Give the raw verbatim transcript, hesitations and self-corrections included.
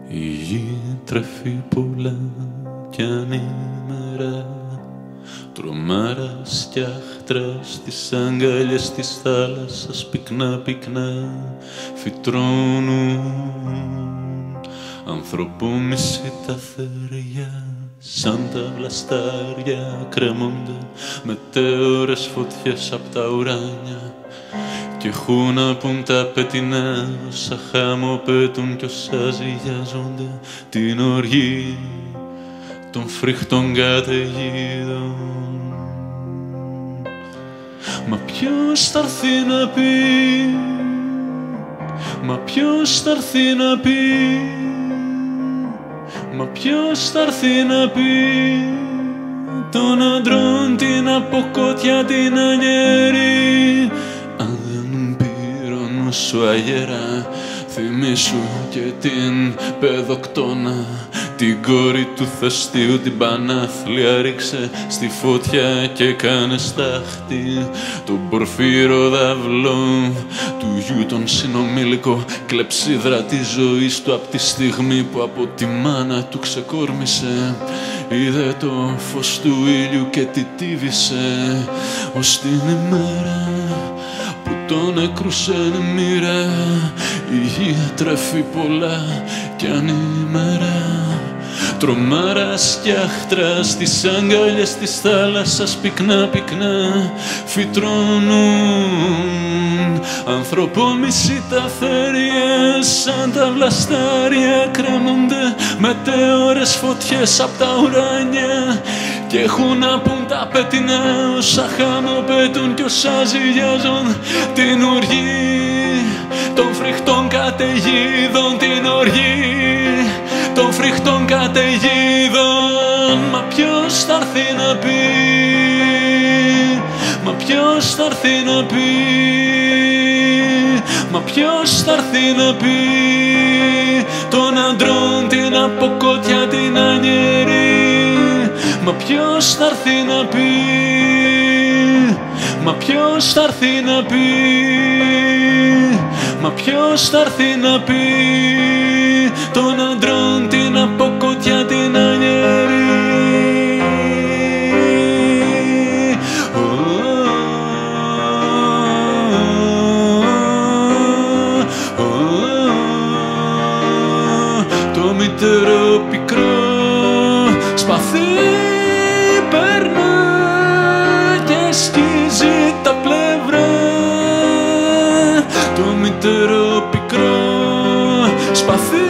Η γη τρέφει πολλά κι ανήμερα, τρομάρα στιάχτρα στις αγκάλιες της θάλασσας πυκνά πυκνά φυτρώνουν. Ανθρωπόμισοι τα θεριά σαν τα βλαστάρια κρέμονται μετέωρες φωτιές απ' τα ουράνια κι έχουν να πουν τα πετεινά όσα χαμοπέτουν κι όσα ζυγιάζονται την οργή των φρικτών καταιγίδων. Μα ποιος θα έρθει να πει, μα ποιος θα έρθει να πει, μα ποιος θα έρθει να πει των αντρών την αποκότια την ανιέρη. Αν δεν πήραν σου αγέρα, θυμήσου και την παιδοκτόνα, την κόρη του Θεστίου την πανάθλια ρίξε στη φωτιά και κάνε στάχτη τον πορφύρο δαυλό του γιου τον συνομήλικο, κλεψίδρα της ζωής του απ' τη στιγμή που από τη μάνα του ξεκόρμησε. Είδε το φως του ήλιου και τη τύβησε ως την ημέρα που τον έκρουσε μοίρα. Η γη τρέφει πολλά κι ανήμερα, τρομάρα στιάχτρα στις αγκάλιες της θάλασσας πυκνά πυκνά φυτρώνουν. Ανθρωπόμισοι τα θέρια σαν τα βλαστάρια κρέμονται μετέωρες φωτιές απ' τα ουράνια κι έχουν να πουν τα πετεινά όσα χαμοπέτουν κι όσα ζυγιάζουν την οργή των φρικτών καταιγίδων, την οργή των φρικτών καταιγίδων. Μα ποιος θα έρθει να πει, μα ποιος θα έρθει να πει, μα ποιος θα έρθει να πει των αντρών την αποκότια την ανιέρη. Μα ποιος θα έρθει να πει, μα ποιος θα έρθει να πει, μα ποιος θα έρθει να πει των αντρών την αποκότια την ανιέρη. Το μητερό πικρό σπαθί περνά και σκίζει τα πλευρά. Το μητερό πικρό σπαθί